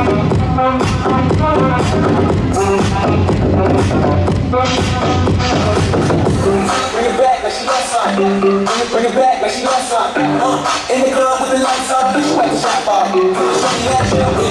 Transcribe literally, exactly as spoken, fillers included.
Bring it back like she loves something. Bring it back like she loves something. Uh, in the club with the lights on, bitch, wet the shop off. Show me that shit.